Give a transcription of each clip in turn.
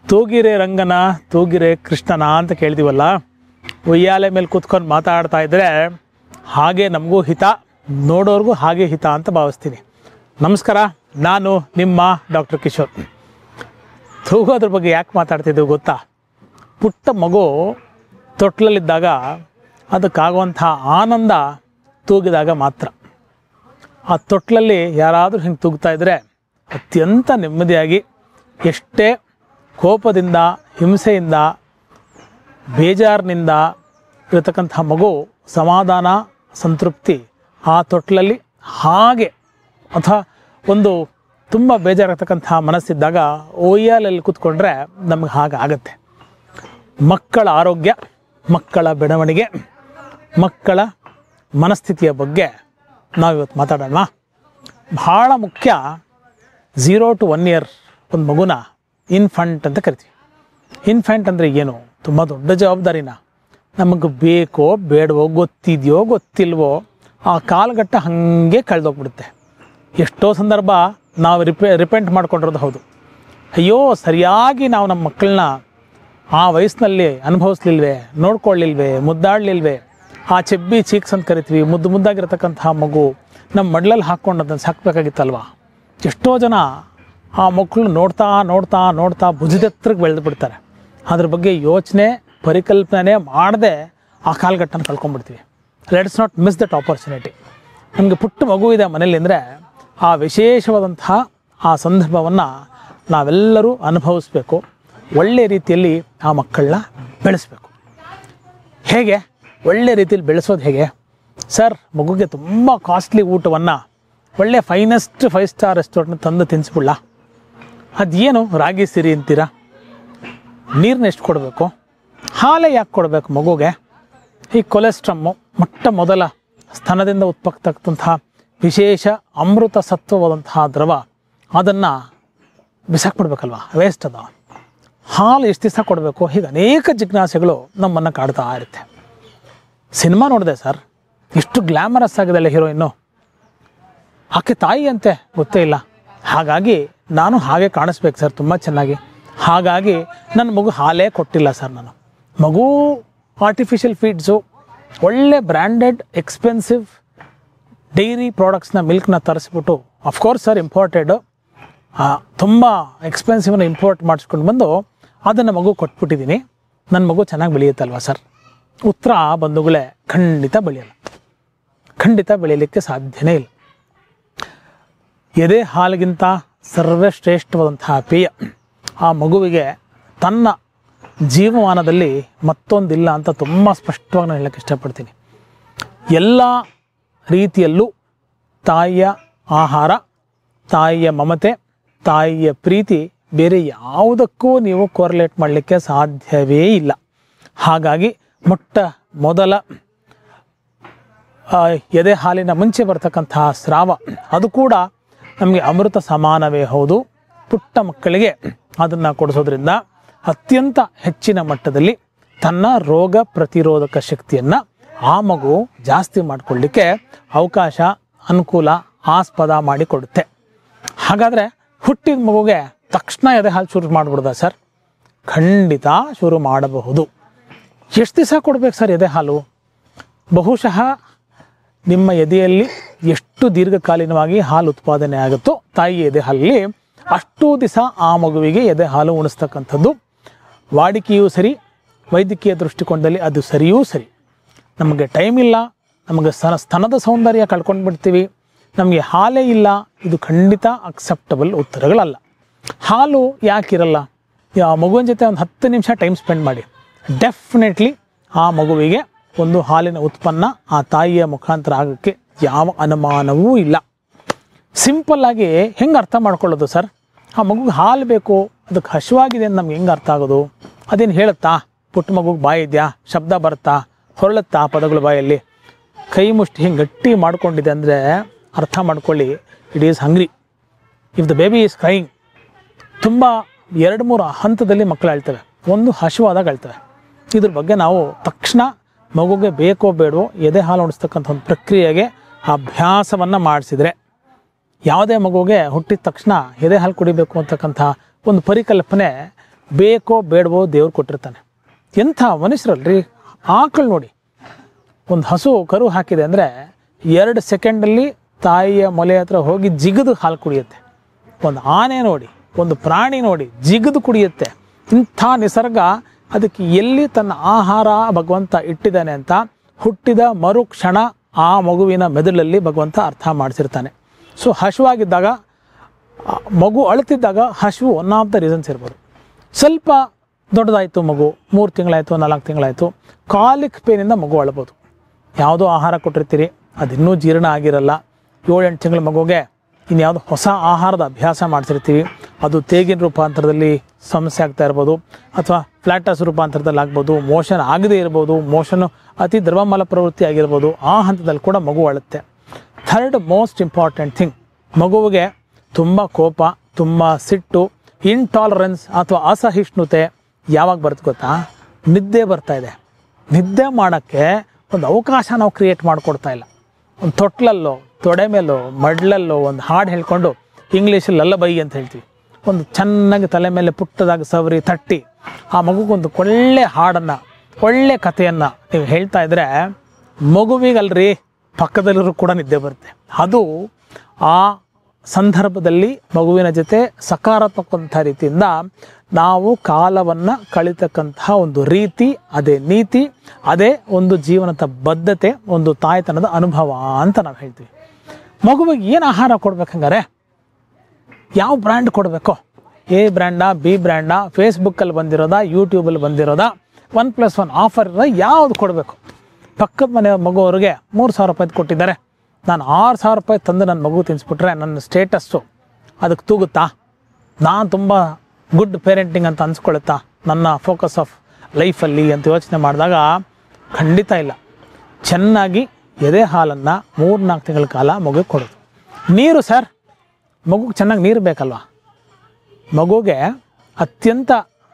ತೂಗಿರೆ ರಂಗನ ತೂಗಿರೆ ಕೃಷ್ಣನ ಅಂತ ಕೇಳ್ತೀವಲ್ಲ, ಉಯ್ಯಾಲೆ ಮೇಲೆ ಕೂತ್ಕೊಂಡು ಮಾತಾಡ್ತಾ ಇದ್ದರೆ ಹಾಗೆ ನಮಗೂ ಹಿತ, ನೋಡೋರ್ಗೂ ಹಾಗೆ ಹಿತ ಅಂತ ಭಾವಿಸ್ತೀನಿ. ನಮಸ್ಕಾರ, ನಾನು ನಿಮ್ಮ ಡಾಕ್ಟರ್ ಕಿಶೋರ್. ತೂಗೋದ್ರ ಬಗ್ಗೆ ಯಾಕೆ ಮಾತಾಡ್ತಿದ್ದೀವಿ ಗೊತ್ತಾ? ಪುಟ್ಟ ಮಗು ತೊಟ್ಲಲ್ಲಿದ್ದಾಗ ಅದಕ್ಕಾಗುವಂಥ ಆನಂದ ತೂಗಿದಾಗ ಮಾತ್ರ. ಆ ತೊಟ್ಲಲ್ಲಿ ಯಾರಾದರೂ ಹಿಂಗೆ ತೂಗ್ತಾ ಇದ್ದರೆ ಅತ್ಯಂತ ನೆಮ್ಮದಿಯಾಗಿ, ಎಷ್ಟೇ ಕೋಪದಿಂದ, ಹಿಂಸೆಯಿಂದ, ಬೇಜಾರಿನಿಂದ ಇರತಕ್ಕಂಥ ಮಗು ಸಮಾಧಾನ, ಸಂತೃಪ್ತಿ ಆ ತೊಟ್ಲಲ್ಲಿ ಹಾಗೆ, ಅಥವಾ ಒಂದು ತುಂಬ ಬೇಜಾರಾಗ್ತಕ್ಕಂಥ ಮನಸ್ಸಿದ್ದಾಗ ಉಯ್ಯಾಲೆಯಲ್ಲಿ ಕೂತ್ಕೊಂಡ್ರೆ ನಮಗೆ ಹಾಗೆ ಆಗುತ್ತೆ. ಮಕ್ಕಳ ಆರೋಗ್ಯ, ಮಕ್ಕಳ ಬೆಳವಣಿಗೆ, ಮಕ್ಕಳ ಮನಸ್ಥಿತಿಯ ಬಗ್ಗೆ ನಾವಿವತ್ತು ಮಾತಾಡೋಣ. ಭಾಳ ಮುಖ್ಯ. 0 to 1 year ಒಂದು ಮಗುನ ಇನ್ಫಂಟ್ ಅಂತ ಕರಿತೀವಿ. ಇನ್ಫ್ಯಾಂಟ್ ಅಂದರೆ ಏನು? ತುಂಬ ದೊಡ್ಡ ಜವಾಬ್ದಾರಿನ. ನಮಗೆ ಬೇಕೋ ಬೇಡವೋ, ಗೊತ್ತಿದೆಯೋ ಗೊತ್ತಿಲ್ವೋ, ಆ ಕಾಲಘಟ್ಟ ಹಾಗೆ ಕಳೆದೋಗ್ಬಿಡುತ್ತೆ. ಎಷ್ಟೋ ಸಂದರ್ಭ ನಾವು ರಿಪೆಂಟ್ ಮಾಡ್ಕೊಂಡಿರೋದು ಹೌದು. ಅಯ್ಯೋ, ಸರಿಯಾಗಿ ನಾವು ನಮ್ಮ ಮಕ್ಕಳನ್ನ ಆ ವಯಸ್ಸಿನಲ್ಲಿ ಅನುಭವಿಸ್ಲಿಲ್ವೇ, ನೋಡ್ಕೊಳ್ಳಿಲ್ವೇ, ಮುದ್ದಾಡಲಿಲ್ವೇ. ಆ ಚೆಬ್ಬಿ ಚೀಕ್ಸ್ ಅಂತ ಕರಿತೀವಿ, ಮುದ್ದಾಗಿರತಕ್ಕಂತಹ ಮಗು ನಮ್ಮ ಮಡ್ಲಲ್ಲಿ ಹಾಕ್ಕೊಂಡು ಅದನ್ನು ಸಾಕಬೇಕಾಗಿತ್ತಲ್ವ. ಎಷ್ಟೋ ಜನ ಆ ಮಕ್ಕಳು ನೋಡ್ತಾ ನೋಡ್ತಾ ನೋಡ್ತಾ ಭುಜದೆತ್ತರಕ್ಕೆ ಬೆಳೆದು ಬಿಡ್ತಾರೆ. ಅದ್ರ ಬಗ್ಗೆ ಯೋಚನೆ, ಪರಿಕಲ್ಪನೆ ಮಾಡದೆ ಆ ಕಾಲಘಟ್ಟನ ಕಳ್ಕೊಂಡ್ಬಿಡ್ತೀವಿ. Let's not miss that opportunity. ನಮಗೆ ಪುಟ್ಟ ಮಗು ಇದೆ ಮನೇಲಿ ಅಂದರೆ ಆ ವಿಶೇಷವಾದಂತಹ ಆ ಸಂದರ್ಭವನ್ನು ನಾವೆಲ್ಲರೂ ಅನುಭವಿಸ್ಬೇಕು. ಒಳ್ಳೆಯ ರೀತಿಯಲ್ಲಿ ಆ ಮಕ್ಕಳನ್ನ ಬೆಳೆಸಬೇಕು. ಹೇಗೆ ಒಳ್ಳೆ ರೀತಿಯಲ್ಲಿ ಬೆಳೆಸೋದು ಹೇಗೆ ಸರ್? ಮಗುಗೆ ತುಂಬ ಕಾಸ್ಟ್ಲಿ ಊಟವನ್ನು ಒಳ್ಳೆ ಫೈನೆಸ್ಟ್ 5 star ರೆಸ್ಟೋರೆಂಟ್ನ ತಂದು ತಿನ್ನಿಸ್ಬಿಡ್ಲ? ಅದೇನು ರಾಗಿ ಸಿರಿ ಅಂತೀರಾ? ನೀರನ್ನ ಎಷ್ಟು ಕೊಡಬೇಕು? ಹಾಲೇ ಯಾಕೆ ಕೊಡಬೇಕು ಮಗುಗೆ? ಈ ಕೊಲೆಸ್ಟ್ರಮ್ಮು ಮೊಟ್ಟ ಮೊದಲ ಸ್ತನದಿಂದ ಉತ್ಪತ್ತಾಗ್ತಂತಹ ವಿಶೇಷ ಅಮೃತ ಸತ್ವವಾದಂತಹ ದ್ರವ, ಅದನ್ನು ಬಿಸಾಕ್ಬಿಡ್ಬೇಕಲ್ವ? ವೇಸ್ಟ್ ಅದ. ಹಾಲು ಎಷ್ಟು ದಿವಸ ಕೊಡಬೇಕು? ಹೀಗೆ ಅನೇಕ ಜಿಜ್ಞಾಸೆಗಳು ನಮ್ಮನ್ನು ಕಾಡ್ತಾ ಇರುತ್ತೆ. ಸಿನಿಮಾ ನೋಡಿದೆ ಸರ್, ಎಷ್ಟು ಗ್ಲ್ಯಾಮರಸ್ ಆಗಿದೆಲ್ಲ ಹೀರೋಯಿನ್ನು. ಆಕೆ ತಾಯಿ ಅಂತೆ ಗೊತ್ತೇ ಇಲ್ಲ. ಹಾಗಾಗಿ ನಾನು ಹಾಗೆ ಕಾಣಿಸ್ಬೇಕು ಸರ್ ತುಂಬ ಚೆನ್ನಾಗಿ. ಹಾಗಾಗಿ ನನ್ನ ಮಗು ಹಾಲೇ ಕೊಟ್ಟಿಲ್ಲ ಸರ್. ನಾನು ಮಗು ಆರ್ಟಿಫಿಷಿಯಲ್ ಫೀಡ್ಸು, ಒಳ್ಳೆ ಬ್ರ್ಯಾಂಡೆಡ್ ಎಕ್ಸ್ಪೆನ್ಸಿವ್ ಡೈರಿ ಪ್ರಾಡಕ್ಟ್ಸ್ನ, ಮಿಲ್ಕ್ನ ತರಿಸ್ಬಿಟ್ಟು, ಅಫ್ಕೋರ್ಸ್ ಸರ್ ಇಂಪೋರ್ಟೆಡ್, ತುಂಬ ಎಕ್ಸ್ಪೆನ್ಸಿವ್ನ ಇಂಪೋರ್ಟ್ ಮಾಡಿಸ್ಕೊಂಡು ಬಂದು ಅದನ್ನು ಮಗು ಕೊಟ್ಬಿಟ್ಟಿದ್ದೀನಿ. ನನ್ನ ಮಗು ಚೆನ್ನಾಗಿ ಬೆಳೆಯುತ್ತಲ್ವ ಸರ್? ಉತ್ತರ ಬಂಧುಗಳೇ, ಖಂಡಿತ ಬೆಳೆಯಲ್ಲ. ಖಂಡಿತ ಬೆಳೆಯಲಿಕ್ಕೆ ಸಾಧ್ಯನೇ ಇಲ್ಲ. ಎದೆ ಹಾಲಿಗಿಂತ ಸರ್ವಶ್ರೇಷ್ಠವಾದಂತಹ ಪೇಯ ಆ ಮಗುವಿಗೆ ತನ್ನ ಜೀವಮಾನದಲ್ಲಿ ಮತ್ತೊಂದಿಲ್ಲ ಅಂತ ತುಂಬ ಸ್ಪಷ್ಟವಾಗಿ ನಾನು ಹೇಳೋಕ್ಕೆ ಇಷ್ಟಪಡ್ತೀನಿ. ಎಲ್ಲ ರೀತಿಯಲ್ಲೂ ತಾಯಿಯ ಆಹಾರ, ತಾಯಿಯ ಮಮತೆ, ತಾಯಿಯ ಪ್ರೀತಿ ಬೇರೆ ಯಾವುದಕ್ಕೂ ನೀವು ಕೋರಿಲೇಟ್ ಮಾಡಲಿಕ್ಕೆ ಸಾಧ್ಯವೇ ಇಲ್ಲ. ಹಾಗಾಗಿ ಮೊಟ್ಟ ಮೊದಲ ಎದೆ ಹಾಲಿನ ಮುಂಚೆ ಬರ್ತಕ್ಕಂತಹ ಸ್ರಾವ, ಅದು ಕೂಡ ನಮಗೆ ಅಮೃತ ಸಮಾನವೇ ಹೌದು. ಪುಟ್ಟ ಮಕ್ಕಳಿಗೆ ಅದನ್ನು ಕೊಡಿಸೋದ್ರಿಂದ ಅತ್ಯಂತ ಹೆಚ್ಚಿನ ಮಟ್ಟದಲ್ಲಿ ತನ್ನ ರೋಗ ಪ್ರತಿರೋಧಕ ಶಕ್ತಿಯನ್ನು ಆ ಮಗು ಜಾಸ್ತಿ ಮಾಡಿಕೊಳ್ಳಿಕ್ಕೆ ಅವಕಾಶ, ಅನುಕೂಲ, ಆಸ್ಪದ ಮಾಡಿಕೊಡುತ್ತೆ. ಹಾಗಾದರೆ ಹುಟ್ಟಿದ ಮಗುಗೆ ತಕ್ಷಣ ಎದೆ ಹಾಲು ಶುರು ಮಾಡಿಬಿಡ್ದ ಸರ್? ಖಂಡಿತ ಶುರು ಮಾಡಬಹುದು. ಎಷ್ಟು ದಿವಸ ಕೊಡಬೇಕು ಸರ್ ಎದೆ ಹಾಲು? ಬಹುಶಃ ನಿಮ್ಮ ಎದೆಯಲ್ಲಿ ಎಷ್ಟು ದೀರ್ಘಕಾಲೀನವಾಗಿ ಹಾಲು ಉತ್ಪಾದನೆ ಆಗುತ್ತೋ ತಾಯಿ ಎದೆ ಹಾಲಲ್ಲಿ, ಅಷ್ಟು ದಿವಸ ಆ ಮಗುವಿಗೆ ಎದೆ ಹಾಲು ಉಣಿಸ್ತಕ್ಕಂಥದ್ದು ವಾಡಿಕೆಯೂ ಸರಿ, ವೈದ್ಯಕೀಯ ದೃಷ್ಟಿಕೋನದಲ್ಲಿ ಅದು ಸರಿಯೂ ಸರಿ. ನಮಗೆ ಟೈಮ್ ಇಲ್ಲ, ನಮಗೆ ಸ್ತನದ ಸೌಂದರ್ಯ ಕಳ್ಕೊಂಡು ಬಿಡ್ತೀವಿ, ನಮಗೆ ಹಾಲೇ ಇಲ್ಲ, ಇದು ಖಂಡಿತ ಅಕ್ಸೆಪ್ಟಬಲ್ ಉತ್ತರಗಳಲ್ಲ. ಹಾಲು ಯಾಕಿರಲ್ಲ? ಆ ಮಗುವಿನ ಜೊತೆ ಒಂದು 10 ನಿಮಿಷ ಟೈಮ್ ಸ್ಪೆಂಡ್ ಮಾಡಿ. ಡೆಫಿನೆಟ್ಲಿ ಆ ಮಗುವಿಗೆ ಒಂದು ಹಾಲಿನ ಉತ್ಪನ್ನ ಆ ತಾಯಿಯ ಮುಖಾಂತರ ಆಗೋಕ್ಕೆ ಯಾವ ಅನುಮಾನವೂ ಇಲ್ಲ. ಸಿಂಪಲ್ಲಾಗಿ ಹೆಂಗೆ ಅರ್ಥ ಮಾಡ್ಕೊಳ್ಳೋದು ಸರ್? ಆ ಮಗುಗೆ ಹಾಲು ಬೇಕು, ಅದಕ್ಕೆ ಹಸಿವಾಗಿದೆ ಅಂತ ನಮ್ಗೆ ಹೆಂಗೆ ಅರ್ಥ ಆಗೋದು? ಅದೇನು ಹೇಳುತ್ತಾ? ಪುಟ್ಟ ಮಗುಗೆ ಬಾಯಿ ಇದೆಯಾ? ಶಬ್ದ ಬರುತ್ತಾ? ಹೊರಳುತ್ತಾ ಪದಗಳು ಬಾಯಲ್ಲಿ? ಕೈ ಮುಷ್ಟಿ ಹಿಂಗೆ ಗಟ್ಟಿ ಮಾಡ್ಕೊಂಡಿದೆ ಅಂದರೆ ಅರ್ಥ ಮಾಡ್ಕೊಳ್ಳಿ, it is hungry. If the baby is crying, ತುಂಬ 2-3 ಹಂತದಲ್ಲಿ ಮಕ್ಕಳು ಹೇಳ್ತವೆ. ಒಂದು ಹಸಿವಾದಾಗ ಹೇಳ್ತವೆ. ಇದ್ರ ಬಗ್ಗೆ ನಾವು ತಕ್ಷಣ ಮಗುಗೆ ಬೇಕೋ ಬೇಡವೋ ಎದೆ ಹಾಲು ಉಣಿಸ್ತಕ್ಕಂಥ ಒಂದು ಪ್ರಕ್ರಿಯೆಗೆ ಅಭ್ಯಾಸವನ್ನು ಮಾಡಿಸಿದರೆ, ಯಾವುದೇ ಮಗುಗೆ ಹುಟ್ಟಿದ ತಕ್ಷಣ ಎದೆ ಹಾಲು ಕುಡಿಬೇಕು ಅಂತಕ್ಕಂಥ ಒಂದು ಪರಿಕಲ್ಪನೆ ಬೇಕೋ ಬೇಡವೋ ದೇವ್ರು ಕೊಟ್ಟಿರ್ತಾನೆ. ಎಂಥ ಮನುಷ್ಯರಲ್ರಿ. ಆಕಳು ನೋಡಿ, ಒಂದು ಹಸು ಕರು ಹಾಕಿದೆ ಅಂದರೆ 2 ಸೆಕೆಂಡಲ್ಲಿ ತಾಯಿಯ ಮೊಲೆ ಹತ್ರ ಹೋಗಿ ಜಿಗಿದು ಹಾಲು ಕುಡಿಯುತ್ತೆ. ಒಂದು ಆನೆ ನೋಡಿ, ಒಂದು ಪ್ರಾಣಿ ನೋಡಿ, ಜಿಗಿದು ಕುಡಿಯುತ್ತೆ. ಇಂಥ ನಿಸರ್ಗ ಅದಕ್ಕೆ ಎಲ್ಲಿ ತನ್ನ ಆಹಾರ ಭಗವಂತ ಇಟ್ಟಿದ್ದಾನೆ ಅಂತ ಹುಟ್ಟಿದ ಮರುಕ್ಷಣ ಆ ಮಗುವಿನ ಮೆದುಳಲ್ಲಿ ಭಗವಂತ ಅರ್ಥ ಮಾಡಿಸಿರ್ತಾನೆ. ಸೊ ಹಸುವಾಗಿದ್ದಾಗ, ಮಗು ಅಳುತ್ತಿದ್ದಾಗ ಹಸಿವು ಒನ್ ಆಫ್ ದ ರೀಸನ್ಸ್ ಇರ್ಬೋದು. ಸ್ವಲ್ಪ ದೊಡ್ಡದಾಯಿತು ಮಗು, 3 ತಿಂಗಳಾಯಿತು, 4 ತಿಂಗಳಾಯಿತು, ಕಾಲಿಕ್ ಪೇನಿಂದ ಮಗು ಅಳ್ಬೋದು. ಯಾವುದೋ ಆಹಾರ ಕೊಟ್ಟಿರ್ತೀರಿ, ಅದಿನ್ನೂ ಜೀರ್ಣ ಆಗಿರಲ್ಲ. 7-8 ತಿಂಗಳ ಮಗುಗೆ ಇನ್ಯಾವುದೋ ಹೊಸ ಆಹಾರದ ಅಭ್ಯಾಸ ಮಾಡಿಸಿರ್ತೀವಿ, ಅದು ತೇಗಿನ ರೂಪಾಂತರದಲ್ಲಿ ಸಮಸ್ಯೆ ಆಗ್ತಾ ಇರ್ಬೋದು, ಅಥವಾ ಫ್ಲಾಟಸ್ ರೂಪಾಂತರದಲ್ಲಿ ಆಗ್ಬೋದು, ಮೋಷನ್ ಆಗದೇ ಇರ್ಬೋದು, ಮೋಷನು ಅತಿ ದ್ರವಮಲ ಪ್ರವೃತ್ತಿ ಆಗಿರ್ಬೋದು. ಆ ಹಂತದಲ್ಲಿ ಕೂಡ ಮಗು ಅಳುತ್ತೆ. ಥರ್ಡ್ ಮೋಸ್ಟ್ ಇಂಪಾರ್ಟೆಂಟ್ ಥಿಂಗ್, ಮಗುವಿಗೆ ತುಂಬ ಕೋಪ, ತುಂಬ ಸಿಟ್ಟು, ಇಂಟಾಲರೆನ್ಸ್ ಅಥವಾ ಅಸಹಿಷ್ಣುತೆ ಯಾವಾಗ ಬರುತ್ತೆ ಗೊತ್ತಾ? ನಿದ್ದೆ ಬರ್ತಾ ಇದೆ. ನಿದ್ದೆ ಮಾಡೋಕ್ಕೆ ಒಂದು ಅವಕಾಶ ನಾವು ಕ್ರಿಯೇಟ್ ಮಾಡಿಕೊಡ್ತಾ ಇಲ್ಲ. ಒಂದು ತೊಟ್ಲಲ್ಲೋ, ತೊಡೆ ಮೇಲೋ, ಮಡ್ಲಲ್ಲೋ ಒಂದು ಹಾಡು ಹೇಳ್ಕೊಂಡು, ಇಂಗ್ಲೀಷಲ್ಲಿ ಲಲ್ಲಬೈ ಅಂತ ಹೇಳ್ತೀವಿ, ಒಂದು ಚೆನ್ನಾಗಿ ತಲೆ ಮೇಲೆ ಪುಟ್ಟದಾಗಿ ಸವರಿ ತಟ್ಟಿ ಆ ಮಗುಗೊಂದು ಒಳ್ಳೆ ಹಾಡನ್ನು, ಒಳ್ಳೆ ಕಥೆಯನ್ನು ನೀವು ಹೇಳ್ತಾ ಇದ್ರೆ ಮಗುವಿಗಲ್ರಿ ಪಕ್ಕದಲ್ಲಿರೋ ಕೂಡ ನಿದ್ದೆ ಬರುತ್ತೆ. ಅದು ಆ ಸಂದರ್ಭದಲ್ಲಿ ಮಗುವಿನ ಜೊತೆ ಸಕಾರಾತ್ಮಕವಂಥ ರೀತಿಯಿಂದ ನಾವು ಕಾಲವನ್ನು ಕಳೀತಕ್ಕಂತಹ ಒಂದು ರೀತಿ, ಅದೇ ನೀತಿ, ಅದೇ ಒಂದು ಜೀವನದ ಬದ್ಧತೆ, ಒಂದು ತಾಯ್ತನದ ಅನುಭವ ಅಂತ ನಾವು ಹೇಳ್ತೀವಿ. ಮಗುವಿಗೆ ಏನು ಆಹಾರ ಕೊಡ್ಬೇಕಂಗಾರೆ, ಯಾವ ಬ್ರ್ಯಾಂಡ್ ಕೊಡಬೇಕೋ, ಎ ಬ್ರ್ಯಾಂಡಾ, ಬಿ ಬ್ರ್ಯಾಂಡಾ, ಫೇಸ್ಬುಕ್ಕಲ್ಲಿ ಬಂದಿರೋದಾ, ಯೂಟ್ಯೂಬಲ್ಲಿ ಬಂದಿರೋದಾ, 1+1 ಆಫರ್ ಇರೋದಾ, ಯಾವುದು ಕೊಡಬೇಕು? ಪಕ್ಕದ ಮನೆ ಮಗುವವ್ರಿಗೆ 3,000 ರೂಪಾಯಿ ಕೊಟ್ಟಿದ್ದಾರೆ, ನಾನು 6,000 ರೂಪಾಯಿ ತಂದು ನನ್ನ ಮಗು ತಿನ್ನಿಸ್ಬಿಟ್ರೆ ನನ್ನ ಸ್ಟೇಟಸ್ಸು ಅದಕ್ಕೆ ತೂಗುತ್ತಾ? ನಾನು ತುಂಬ ಗುಡ್ ಪೇರೆಂಟಿಂಗ್ ಅಂತ ಅನ್ಸ್ಕೊಳುತ್ತಾ ನನ್ನ ಫೋಕಸ್ ಆಫ್ ಲೈಫಲ್ಲಿ ಅಂತ ಯೋಚನೆ ಮಾಡಿದಾಗ ಖಂಡಿತ ಇಲ್ಲ. ಚೆನ್ನಾಗಿ ಎದೆ ಹಾಲನ್ನು 3-4 ತಿಂಗಳ ಕಾಲ ಮಗುಗೆ ಕೊಡೋದು. ನೀರು ಸರ್, ಮಗುಗೆ ಚೆನ್ನಾಗಿ ನೀರು ಬೇಕಲ್ವ? ಮಗುಗೆ ಅತ್ಯಂತ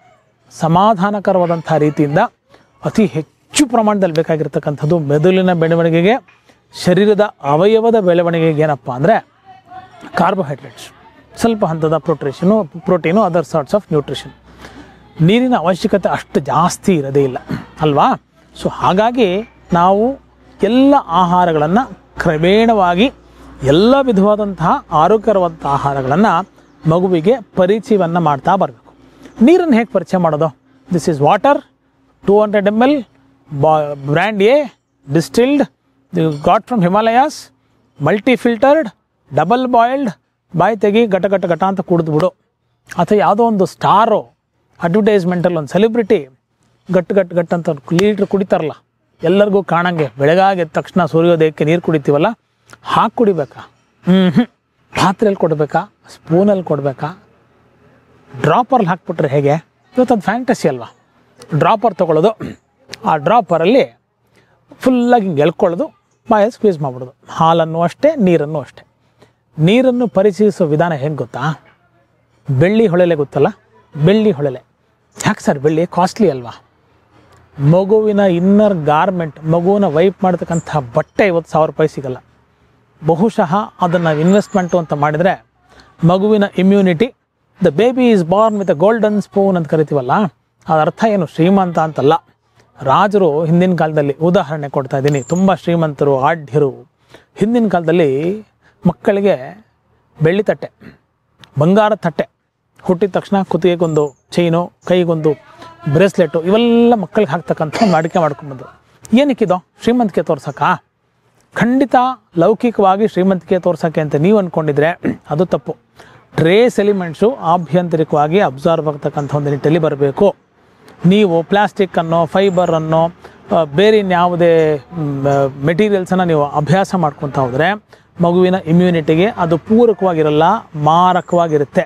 ಸಮಾಧಾನಕರವಾದಂಥ ರೀತಿಯಿಂದ ಅತಿ ಹೆಚ್ಚು ಪ್ರಮಾಣದಲ್ಲಿ ಬೇಕಾಗಿರ್ತಕ್ಕಂಥದ್ದು ಮೆದುಳಿನ ಬೆಳವಣಿಗೆಗೆ, ಶರೀರದ ಅವಯವದ ಬೆಳವಣಿಗೆಗೆ ಏನಪ್ಪ ಅಂದರೆ ಕಾರ್ಬೋಹೈಡ್ರೇಟ್ಸ್, ಸ್ವಲ್ಪ ಹಂತದ protein, other sorts of nutrition. ನೀರಿನ ಅವಶ್ಯಕತೆ ಅಷ್ಟು ಜಾಸ್ತಿ ಇರೋದೇ ಇಲ್ಲ ಅಲ್ವಾ? ಸೊ ಹಾಗಾಗಿ ನಾವು ಎಲ್ಲ ಆಹಾರಗಳನ್ನು ಕ್ರಮೇಣವಾಗಿ, ಎಲ್ಲ ವಿಧವಾದಂತಹ ಆರೋಗ್ಯಕರವಾದಂಥ ಆಹಾರಗಳನ್ನು ಮಗುವಿಗೆ ಪರಿಚಯವನ್ನು ಮಾಡ್ತಾ ಬರಬೇಕು. ನೀರನ್ನು ಹೇಗೆ ಪರಿಚಯ ಮಾಡೋದು? This is water, 200 ml, brand A, distilled, got from Himalayas, multi filtered, double boiled, ಬಾಯಿ ತೆಗಿ ಗಟ ಗಟ ಗಟ ಅಂತ ಕುಡಿದು ಬಿಡು. ಅಥವಾ ಯಾವುದೋ ಒಂದು ಸ್ಟಾರು ಅಡ್ವರ್ಟೈಸ್ಮೆಂಟಲ್ಲಿ ಒಂದು ಸೆಲೆಬ್ರಿಟಿ ಗಟ್ಟು ಅಂತ ಲೀಟ್ರ್ ಕುಡಿತಾರಲ್ಲ, ಎಲ್ಲರಿಗೂ ಕಾಣಂಗೆ, ಬೆಳಗಾಗಿದ್ದ ತಕ್ಷಣ ಸೂರ್ಯೋದಯಕ್ಕೆ ನೀರು ಕುಡಿತೀವಲ್ಲ, ಹಾಕಿ ಕುಡಿಬೇಕಾ? ಪಾತ್ರೆಯಲ್ಲಿ ಕೊಡಬೇಕಾ? ಸ್ಪೂನಲ್ಲಿ ಕೊಡಬೇಕಾ? ಡ್ರಾಪರಲ್ಲಿ ಹಾಕ್ಬಿಟ್ರೆ ಹೇಗೆ? ಇವತ್ತು ಅದು ಫ್ಯಾಂಟಸಿ ಅಲ್ವಾ? ಡ್ರಾಪರ್ ತೊಗೊಳ್ಳೋದು, ಆ ಡ್ರಾಪರಲ್ಲಿ ಫುಲ್ಲಾಗಿ ಹಿಂಗೆ ಎಳ್ಕೊಳ್ಳೋದು, ಬಾಯಲ್ಲಿ ಸ್ಕ್ವೀಸ್ ಮಾಡಿಬಿಡೋದು. ಹಾಲನ್ನು ಅಷ್ಟೇ, ನೀರನ್ನು ಅಷ್ಟೇ. ನೀರನ್ನು ಪರಿಚಯಿಸೋ ವಿಧಾನ ಹೆಂಗೆ ಗೊತ್ತಾ? ಬೆಳ್ಳಿ ಹೊಳೆಲೆ ಗೊತ್ತಲ್ಲ, ಬೆಳ್ಳಿ ಹೊಳೆಲೆ. ಯಾಕೆ ಸರ್ ಬೆಳ್ಳಿ ಕಾಸ್ಟ್ಲಿ ಅಲ್ವಾ? ಮಗುವಿನ ಇನ್ನರ್ ಗಾರ್ಮೆಂಟ್, ಮಗುವಿನ ವೈಪ್ ಮಾಡ್ತಕ್ಕಂಥ ಬಟ್ಟೆ ಇವತ್ತು 1,000 ರೂಪಾಯಿ ಸಿಗಲ್ಲ. ಬಹುಶಃ ಅದನ್ನು ಇನ್ವೆಸ್ಟ್ಮೆಂಟು ಅಂತ ಮಾಡಿದರೆ ಮಗುವಿನ immunity, the baby is born with a golden spoon ಅಂತ ಕರಿತೀವಲ್ಲ, ಅದರ ಅರ್ಥ ಏನು ಶ್ರೀಮಂತ ಅಂತಲ್ಲ. ರಾಜರು ಹಿಂದಿನ ಕಾಲದಲ್ಲಿ, ಉದಾಹರಣೆ ಕೊಡ್ತಾ ಇದ್ದೀನಿ, ತುಂಬ ಶ್ರೀಮಂತರು, ಆಢ್ಯರು ಹಿಂದಿನ ಕಾಲದಲ್ಲಿ ಮಕ್ಕಳಿಗೆ ಬೆಳ್ಳಿ ತಟ್ಟೆ, ಬಂಗಾರದ ತಟ್ಟೆ, ಹುಟ್ಟಿದ ತಕ್ಷಣ ಕುತ್ತಿಗೆಗೊಂದು ಚೈನು, ಕೈಗೊಂದು ಬ್ರೇಸ್ಲೆಟು, ಇವೆಲ್ಲ ಮಕ್ಕಳಿಗೆ ಹಾಕ್ತಕ್ಕಂಥ ಒಂದು ಅಡಿಕೆ ಮಾಡ್ಕೊಂಬಂದರು. ಏನಕ್ಕಿದೋ? ಶ್ರೀಮಂತಿಕೆ ತೋರ್ಸೋಕ್ಕಾ? ಖಂಡಿತ ಲೌಕಿಕವಾಗಿ ಶ್ರೀಮಂತಿಕೆ ತೋರ್ಸೋಕ್ಕೆ ಅಂತ ನೀವು ಅಂದ್ಕೊಂಡಿದ್ರೆ ಅದು ತಪ್ಪು. ಟ್ರೇಸ್ ಎಲಿಮೆಂಟ್ಸು ಆಭ್ಯಂತರಿಕವಾಗಿ ಅಬ್ಸಾರ್ವ್ ಆಗ್ತಕ್ಕಂಥ ಒಂದು ನಿಟ್ಟಲ್ಲಿ ಬರಬೇಕು. ನೀವು ಪ್ಲಾಸ್ಟಿಕ್ಕನ್ನು, ಫೈಬರನ್ನು, ಬೇರೆ ಇನ್ಯಾವುದೇ ಮೆಟೀರಿಯಲ್ಸನ್ನು ನೀವು ಅಭ್ಯಾಸ ಮಾಡ್ಕೊತಾ ಹೋದರೆ ಮಗುವಿನ ಇಮ್ಯುನಿಟಿಗೆ ಅದು ಪೂರಕವಾಗಿರಲ್ಲ, ಮಾರಕವಾಗಿರುತ್ತೆ.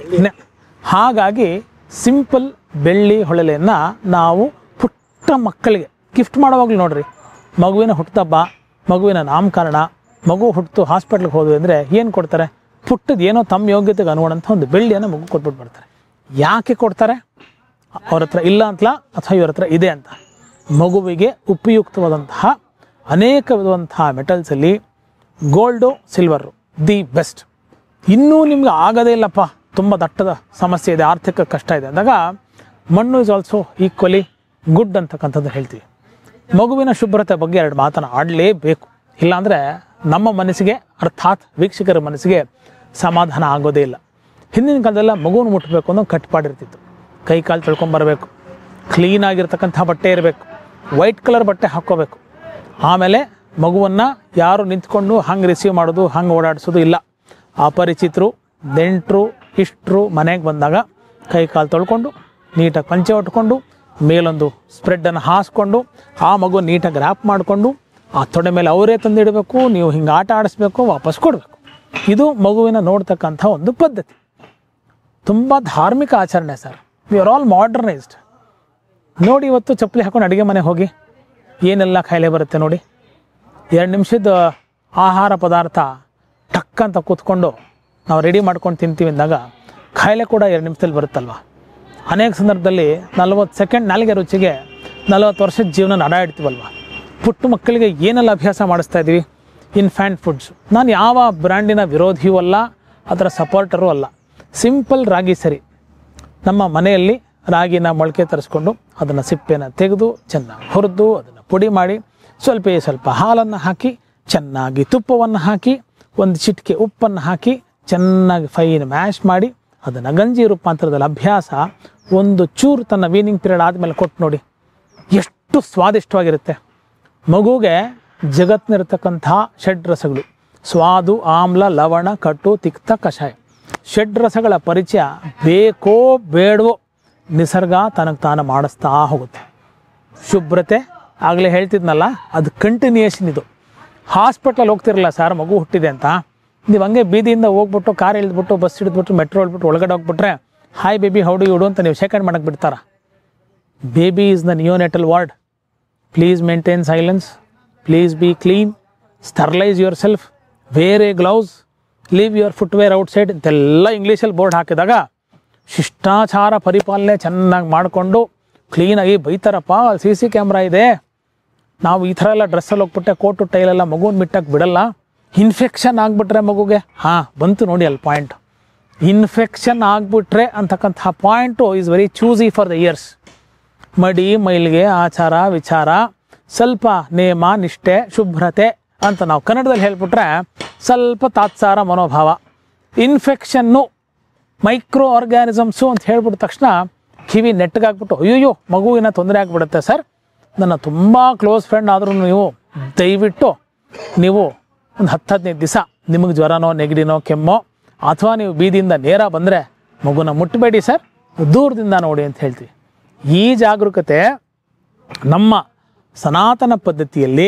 ಹಾಗಾಗಿ ಸಿಂಪಲ್ ಬೆಳ್ಳಿ ಹೊಳಲೆಯನ್ನು ನಾವು ಪುಟ್ಟ ಮಕ್ಕಳಿಗೆ ಗಿಫ್ಟ್ ಮಾಡುವಾಗಲೂ ನೋಡ್ರಿ, ಮಗುವಿನ ಹುಟ್ಟುಹಬ್ಬ, ಮಗುವಿನ ನಾಮಕರಣ, ಮಗು ಹುಟ್ಟು ಹಾಸ್ಪಿಟ್ಲಿಗೆ ಹೋದ್ವಿ ಅಂದರೆ ಏನು ಕೊಡ್ತಾರೆ? ಪುಟ್ಟದ್ದು ಏನೋ ತಮ್ಮ ಯೋಗ್ಯತೆಗೆ ಅನುಗುಣಂಥ ಒಂದು ಬೆಳ್ಳಿಯನ್ನು ಮಗು ಕೊಟ್ಬಿಟ್ಟು ಬರ್ತಾರೆ. ಯಾಕೆ ಕೊಡ್ತಾರೆ? ಅವ್ರ ಹತ್ರ ಇಲ್ಲ ಅಂತಲ್ಲ, ಅಥವಾ ಇವ್ರ ಹತ್ರ ಇದೆ ಅಂತ. ಮಗುವಿಗೆ ಉಪಯುಕ್ತವಾದಂತಹ ಅನೇಕ ವಿಧವಂತಹ ಮೆಟಲ್ಸಲ್ಲಿ ಗೋಲ್ಡು, ಸಿಲ್ವರು ದಿ ಬೆಸ್ಟ್. ಇನ್ನೂ ನಿಮ್ಗೆ ಆಗೋದೇ ಇಲ್ಲಪ್ಪ, ತುಂಬ ದಟ್ಟದ ಸಮಸ್ಯೆ ಇದೆ, ಆರ್ಥಿಕ ಕಷ್ಟ ಇದೆ ಅಂದಾಗ ಮಣ್ಣು ಇಸ್ ಆಲ್ಸೋ ಈಕ್ವಲಿ ಗುಡ್ ಅಂತಕ್ಕಂಥದ್ದು ಹೇಳ್ತೀವಿ. ಮಗುವಿನ ಶುಭ್ರತೆ ಬಗ್ಗೆ 2 ಮಾತನ್ನು ಆಡಲೇಬೇಕು. ಇಲ್ಲಾಂದರೆ ನಮ್ಮ ಮನಸ್ಸಿಗೆ ಅರ್ಥಾತ್ ವೀಕ್ಷಕರ ಮನಸ್ಸಿಗೆ ಸಮಾಧಾನ ಆಗೋದೇ ಇಲ್ಲ. ಹಿಂದಿನ ಕಾಲದಲ್ಲ ಮಗುವನ್ನು ಮುಟ್ಟಬೇಕು ಅನ್ನೋ ಕಟ್ಪಾಡಿರ್ತಿತ್ತು. ಕೈ ಕಾಲು ತೊಳ್ಕೊಂಬರಬೇಕು, ಕ್ಲೀನಾಗಿರ್ತಕ್ಕಂಥ ಬಟ್ಟೆ ಇರಬೇಕು, ವೈಟ್ ಕಲರ್ ಬಟ್ಟೆ ಹಾಕ್ಕೋಬೇಕು. ಆಮೇಲೆ ಮಗುವನ್ನು ಯಾರು ನಿಂತ್ಕೊಂಡು ಹಂಗೆ ರಿಸೀವ್ ಮಾಡೋದು, ಹಂಗೆ ಓಡಾಡಿಸೋದು ಇಲ್ಲ. ಅಪರಿಚಿತರು, ನೆಂಟರು, ಇಷ್ಟರು ಮನೆಗೆ ಬಂದಾಗ ಕೈ ಕಾಲು ತೊಳ್ಕೊಂಡು ನೀಟಾಗಿ ಪಂಚೆ ಉಟ್ಕೊಂಡು ಮೇಲೊಂದು ಸ್ಪ್ರೆಡ್ಡನ್ನು ಹಾಸ್ಕೊಂಡು ಆ ಮಗು ನೀಟಾಗಿ ರ್ಯಾಪ್ ಮಾಡಿಕೊಂಡು ಆ ತೊಡೆ ಮೇಲೆ ಅವರೇ ತಂದಿಡಬೇಕು. ನೀವು ಹಿಂಗೆ ಆಟ ಆಡಿಸ್ಬೇಕು, ವಾಪಸ್ ಕೊಡಬೇಕು. ಇದು ಮಗುವಿನ ನೋಡ್ತಕ್ಕಂಥ ಒಂದು ಪದ್ಧತಿ. ತುಂಬ ಧಾರ್ಮಿಕ ಆಚರಣೆ sir. We are all modernised. ನೋಡಿ ಇವತ್ತು ಚಪ್ಪಲಿ ಹಾಕೊಂಡು ಅಡುಗೆ ಮನೆ ಹೋಗಿ ಏನೆಲ್ಲ ಕಾಯಿಲೆ ಬರುತ್ತೆ ನೋಡಿ. 2 ನಿಮಿಷದ ಆಹಾರ ಪದಾರ್ಥ ಟಕ್ ಅಂತ ಕೂತ್ಕೊಂಡು ನಾವು ರೆಡಿ ಮಾಡ್ಕೊಂಡು ತಿಂತೀವಿ ಅಂದಾಗ ಕಾಯಿಲೆ ಕೂಡ 2 ನಿಮಿಷದಲ್ಲಿ ಬರುತ್ತಲ್ವ. ಅನೇಕ ಸಂದರ್ಭದಲ್ಲಿ 40 ಸೆಕೆಂಡ್ ನಾಲಿಗೆ ರುಚಿಗೆ 40 ವರ್ಷದ ಜೀವನ ನಡ ಇಡ್ತೀವಲ್ವ. ಪುಟ್ಟ ಮಕ್ಕಳಿಗೆ ಏನೆಲ್ಲ ಅಭ್ಯಾಸ ಮಾಡಿಸ್ತಾ ಇದ್ದೀವಿ. Infant foods. ನಾನು ಯಾವ ಬ್ರ್ಯಾಂಡಿನ ವಿರೋಧಿಯೂ ಅಲ್ಲ, ಅದರ ಸಪೋರ್ಟರೂ ಅಲ್ಲ. ಸಿಂಪಲ್ ರಾಗಿ ಸರಿ. ನಮ್ಮ ಮನೆಯಲ್ಲಿ ರಾಗಿನ ಮೊಳಕೆ ತರಿಸ್ಕೊಂಡು ಅದನ್ನು ಸಿಪ್ಪೆನ ತೆಗೆದು ಚೆನ್ನಾಗಿ ಹುರಿದು ಅದನ್ನು ಪುಡಿ ಮಾಡಿ ಸ್ವಲ್ಪ ಹಾಲನ್ನು ಹಾಕಿ ಚೆನ್ನಾಗಿ ತುಪ್ಪವನ್ನು ಹಾಕಿ ಒಂದು ಚಿಟಿಕೆ ಉಪ್ಪನ್ನು ಹಾಕಿ ಚೆನ್ನಾಗಿ ಫೈನ್ ಮ್ಯಾಶ್ ಮಾಡಿ ಅದನ್ನು ಗಂಜಿ ರೂಪಾಂತರದಲ್ಲಿ ಅಭ್ಯಾಸ ಒಂದು ಚೂರು ತನ್ನ ವೀನಿಂಗ್ ಪೀರಿಯಡ್ ಆದಮೇಲೆ ಕೊಟ್ಟು ನೋಡಿ, ಎಷ್ಟು ಸ್ವಾದಿಷ್ಟವಾಗಿರುತ್ತೆ. ಮಗುಗೆ ಜಗತ್ತಿನಿರ್ತಕ್ಕಂಥ ಷಡ್ರಸಗಳು ಸ್ವಾದು, ಆಮ್ಲ, ಲವಣ, ಕಟು, ತಿಕ್ತ, ಕಷಾಯ. ಷಡ್ರಸಗಳ ಪರಿಚಯ ಬೇಕೋ ಬೇಡವೋ ನಿಸರ್ಗ ತನಗೆ ತಾನು ಮಾಡಿಸ್ತಾ ಹೋಗುತ್ತೆ. ಶುಭ್ರತೆ ಆಗಲೇ ಹೇಳ್ತಿದ್ನಲ್ಲ, ಅದು ಕಂಟಿನ್ಯೂಯೇಷನ್. ಇದು ಹಾಸ್ಪಿಟ್ಲಲ್ಲಿ ಹೋಗ್ತಿರಲ್ಲ ಸರ್ ಮಗು ಹುಟ್ಟಿದೆ ಅಂತ, ನೀವು ಹಂಗೆ ಬೀದಿಯಿಂದ ಹೋಗ್ಬಿಟ್ಟು ಕಾರ್ ಇಳಿದ್ಬಿಟ್ಟು ಬಸ್ ಹಿಡಿದ್ಬಿಟ್ಟು ಮೆಟ್ರೋ ಹಿಡ್ಬಿಟ್ಟು ಒಳಗಡೆ ಹೋಗ್ಬಿಟ್ರೆ ಹಾಯ್ ಬೇಬಿ ಹೌಡು ಇಡು ಅಂತ ನೀವು ಸೆಕೆಂಡ್ ಮಾಡಕ್ಕೆ ಬಿಡ್ತಾರ? Baby is the neonatal ward. Please maintain silence, please be clean, sterilise yourself, wear a gloves, leave your footwear outside ಅಂತೆಲ್ಲ ಇಂಗ್ಲೀಷಲ್ಲಿ ಬೋರ್ಡ್ ಹಾಕಿದಾಗ ಶಿಷ್ಟಾಚಾರ ಪರಿಪಾಲನೆ ಚೆನ್ನಾಗಿ ಮಾಡಿಕೊಂಡು ಕ್ಲೀನಾಗಿ ಬೈತಾರಪ್ಪ. ಅಲ್ಲಿ CC ಕ್ಯಾಮ್ರಾ ಇದೆ, ನಾವು ಈ ಥರ ಎಲ್ಲ ಡ್ರೆಸ್ಸಲ್ಲಿ ಹೋಗ್ಬಿಟ್ಟೆ ಕೋಟು ಟೈಲೆಲ್ಲ ಮಗುನ ಬಿಟ್ಟಕ್ಕೆ ಬಿಡಲ್ಲ. ಇನ್ಫೆಕ್ಷನ್ ಆಗಿಬಿಟ್ರೆ ಮಗುಗೆ ಬಂತು ನೋಡಿ ಅಲ್ಲಿ ಪಾಯಿಂಟ್. ಇನ್ಫೆಕ್ಷನ್ ಆಗಿಬಿಟ್ರೆ ಅಂತಕ್ಕಂಥ point is very choosy for the years. ಮಡಿ ಮೈಲಿಗೆ ಆಚಾರ ವಿಚಾರ ಸ್ವಲ್ಪ ನೇಮ ನಿಷ್ಠೆ ಶುಭ್ರತೆ ಅಂತ ನಾವು ಕನ್ನಡದಲ್ಲಿ ಹೇಳ್ಬಿಟ್ರೆ ಸ್ವಲ್ಪ ತಾತ್ಸಾರ ಮನೋಭಾವ. ಇನ್ಫೆಕ್ಷನ್ನು ಮೈಕ್ರೋ ಆರ್ಗ್ಯಾನಿಸಮ್ಸು ಅಂತ ಹೇಳ್ಬಿಟ್ಟ ತಕ್ಷಣ ಕಿವಿ ನೆಟ್ಟಗಾಗ್ಬಿಟ್ಟು ಅಯ್ಯೋ ಮಗುವಿನ ತೊಂದರೆ ಆಗಿಬಿಡುತ್ತೆ ಸರ್. ನನ್ನ ತುಂಬ ಕ್ಲೋಸ್ ಫ್ರೆಂಡ್ ಆದರೂ ದಯವಿಟ್ಟು ನೀವು ಒಂದು 10-15 ದಿವಸ ನಿಮಗೆ ಜ್ವರನೋ ನೆಗಡಿನೋ ಕೆಮ್ಮೋ ಅಥವಾ ನೀವು ಬೀದಿಯಿಂದ ನೇರ ಬಂದರೆ ಮಗುನ ಮುಟ್ಟಬೇಡಿ ಸರ್, ದೂರದಿಂದ ನೋಡಿ ಅಂತ ಹೇಳ್ತೀವಿ. ಈ ಜಾಗರೂಕತೆ ನಮ್ಮ ಸನಾತನ ಪದ್ಧತಿಯಲ್ಲಿ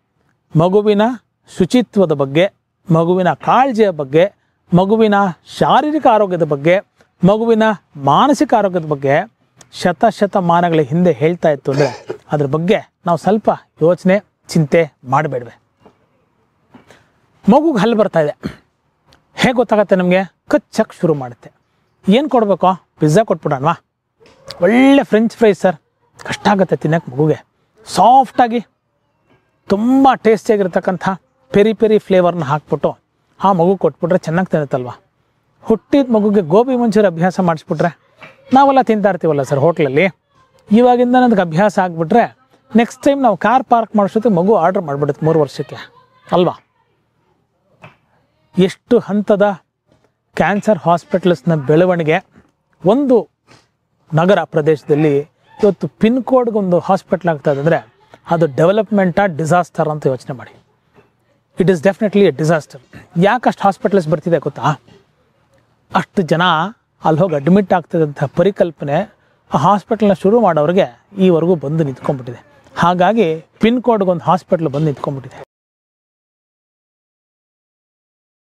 ಮಗುವಿನ ಶುಚಿತ್ವದ ಬಗ್ಗೆ, ಮಗುವಿನ ಕಾಳಜಿಯ ಬಗ್ಗೆ, ಮಗುವಿನ ಶಾರೀರಿಕ ಆರೋಗ್ಯದ ಬಗ್ಗೆ, ಮಗುವಿನ ಮಾನಸಿಕ ಆರೋಗ್ಯದ ಬಗ್ಗೆ ಶತಮಾನಗಳ ಹಿಂದೆ ಹೇಳ್ತಾ ಇತ್ತು ಅಂದರೆ ಅದ್ರ ಬಗ್ಗೆ ನಾವು ಸ್ವಲ್ಪ ಯೋಚನೆ ಚಿಂತೆ ಮಾಡಬೇಡ್ವೆ. ಮಗುಗೆ ಹಲ್ಲು ಬರ್ತಾ ಇದೆ, ಹೇಗೆ ಗೊತ್ತಾಗತ್ತೆ ನಮಗೆ? ಕಚ್ಚಕ್ಕೆ ಶುರು ಮಾಡುತ್ತೆ. ಏನು ಕೊಡಬೇಕೋ? ಪಿಜ್ಜಾ ಕೊಟ್ಬಿಡೋಣವಾ? ಒಳ್ಳೆ ಫ್ರೆಂಚ್ ಫ್ರೈಸ್ ಸರ್, ಕಷ್ಟ ಆಗುತ್ತೆ ತಿನ್ನಕ್ಕೆ ಮಗುಗೆ. ಸಾಫ್ಟಾಗಿ ತುಂಬ ಟೇಸ್ಟಿಯಾಗಿರ್ತಕ್ಕಂಥ ಪೆರಿ ಫ್ಲೇವರ್ನ ಹಾಕ್ಬಿಟ್ಟು ಆ ಮಗು ಕೊಟ್ಬಿಟ್ರೆ ಚೆನ್ನಾಗಿ ತಿನ್ನುತ್ತಲ್ವ. ಹುಟ್ಟಿದ ಮಗುಗೆ ಗೋಬಿ ಮಂಚೂರಿ ಅಭ್ಯಾಸ ಮಾಡಿಸ್ಬಿಟ್ರೆ ನಾವೆಲ್ಲ ತಿಂತಾ ಇರ್ತೀವಲ್ಲ ಸರ್ ಹೋಟ್ಲಲ್ಲಿ. ಇವಾಗಿಂದ ನನಗೆ ಅಭ್ಯಾಸ ಆಗಿಬಿಟ್ರೆ ನೆಕ್ಸ್ಟ್ ಟೈಮ್ ನಾವು ಕಾರ್ ಪಾರ್ಕ್ ಮಾಡಿಸೋದಕ್ಕೆ ಮಗು ಆರ್ಡ್ರ್ ಮಾಡಿಬಿಡುತ್ತೆ 3 ವರ್ಷಕ್ಕೆ ಅಲ್ವಾ. ಎಷ್ಟು ಹಂತದ ಕ್ಯಾನ್ಸರ್ ಹಾಸ್ಪಿಟಲ್ಸ್ನ ಬೆಳವಣಿಗೆ. ಒಂದು ನಗರ ಪ್ರದೇಶದಲ್ಲಿ ಇವತ್ತು ಪಿನ್ ಕೋಡ್ಗೊಂದು ಹಾಸ್ಪಿಟ್ಲ್ ಆಗ್ತಾ ಇದೆ ಅಂದರೆ ಅದು ಡೆವಲಪ್ಮೆಂಟಾ ಡಿಸಾಸ್ಟರ್ ಅಂತ ಯೋಚನೆ ಮಾಡಿ. It is definitely a disaster. ಯಾಕಷ್ಟು ಹಾಸ್ಪಿಟಲ್ಸ್ ಬರ್ತಿದೆ ಗೊತ್ತಾ? ಅಷ್ಟು ಜನ ಅಲ್ಲಿ ಹೋಗಿ ಅಡ್ಮಿಟ್ ಆಗ್ತದಂಥ ಪರಿಕಲ್ಪನೆ ಆ ಹಾಸ್ಪಿಟಲ್ನ ಶುರು ಮಾಡೋರಿಗೆ ಈವರೆಗೂ ಬಂದು ನಿಂತ್ಕೊಂಡ್ಬಿಟ್ಟಿದೆ. ಹಾಗಾಗಿ ಪಿನ್ ಕೋಡ್ಗೊಂದು ಹಾಸ್ಪಿಟ್ಲ್ ಬಂದು ನಿಂತ್ಕೊಂಡ್ಬಿಟ್ಟಿದೆ.